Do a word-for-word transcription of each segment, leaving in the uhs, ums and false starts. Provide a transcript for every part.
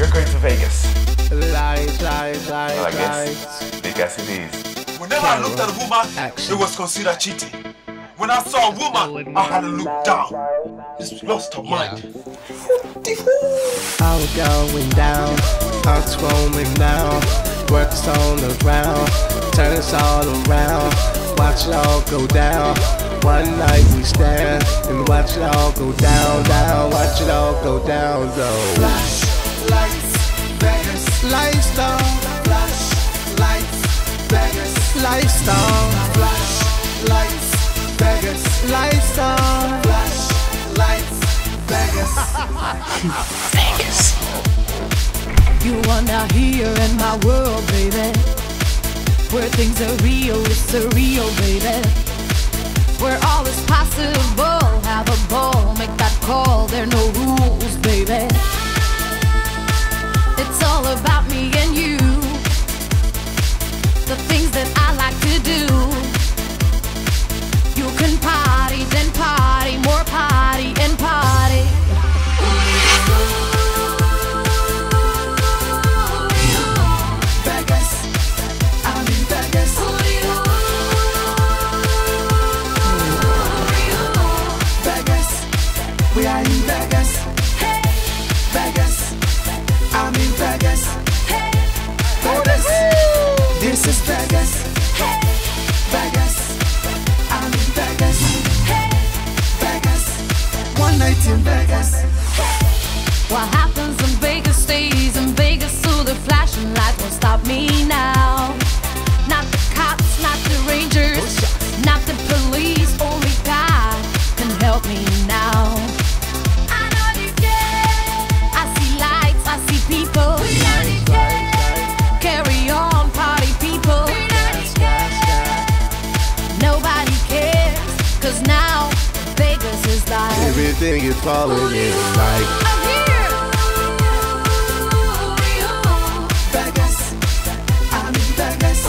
You're going to Vegas. Lies, lies, lies, Well, I guess lies. Vegas it is. Whenever I looked at a woman, Action. it was considered cheating. When I saw a woman, I had to look down. Just lost her mind. I'm going down, I'm swollen now. Work's on the round, turn us all around. Watch it all go down. One night we stand and watch it all go down, down. Watch it all go down, though. Flash, lights, Vegas. Lifestyle, Flash, lights, Vegas. lifestyle, Flash, lights, Vegas. lifestyle. Flash, lights, Vegas. Vegas. You are now here in my world, baby. Where things are real, it's surreal, baby. Where all is possible, have a ball, make that call, there are no rules, baby. It's all about me and you. The things that I like to do. You can party, then party, more party and party. Vegas, I'm in Vegas. Vegas, we are in Vegas. Vegas, I'm in Vegas. Vegas, this is Vegas. Vegas, I'm in Vegas. Vegas, one night in Vegas. What happens in Vegas stays in Vegas, so the flashing lights won't stop me now. Not the cops, not the rangers, not the police, only God can help me now. I know you can. I see lights, I see people. Carry on, party people. Nobody cares, cause now Vegas is like Everything is falling in like. I'm here. Vegas, I'm in Vegas.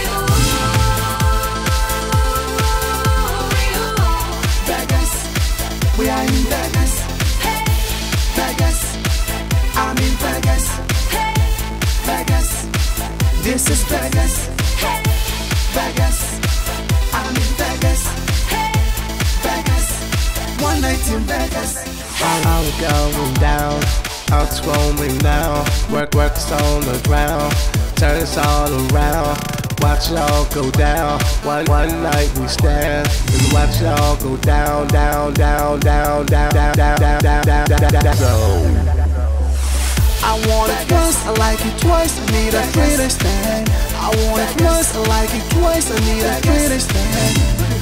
Vegas, we are in Vegas. Vegas, I'm in Vegas. Vegas, this is Vegas. Vegas, I'm in Vegas. Vegas, one night in Vegas. I'm going down, I'm swollen now. Work, work's on the ground, turn us all around. Watch it all go down. One, one night we stand and watch it all go down, down, down, down, down, down, down, down, down, down, down, down, down. So I want it once, I like it twice, I need a greater stand. I want it once, I like it twice, I need a greater stand.